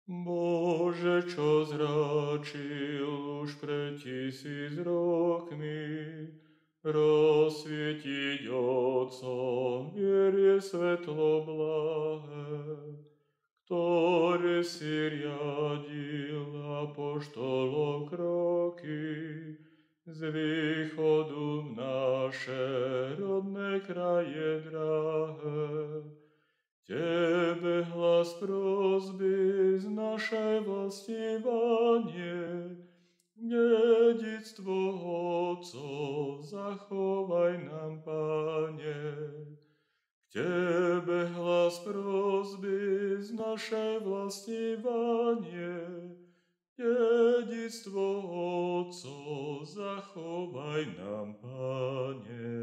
Bože, čo zračil už pred 1000 rokmi, rozsvietiť Otcom vierie svetlo blahé, ktoré si riadil apoštolov kroky z východu v naše rodné kraje drahé. Tebe hlas prosby z našej vlasti vanie, dedičstvo Otcov zachovaj nám, Pane. K Tebe hlas prosby z našej vlasti vanie, dedičstvo Otcov zachovaj nám, Pane.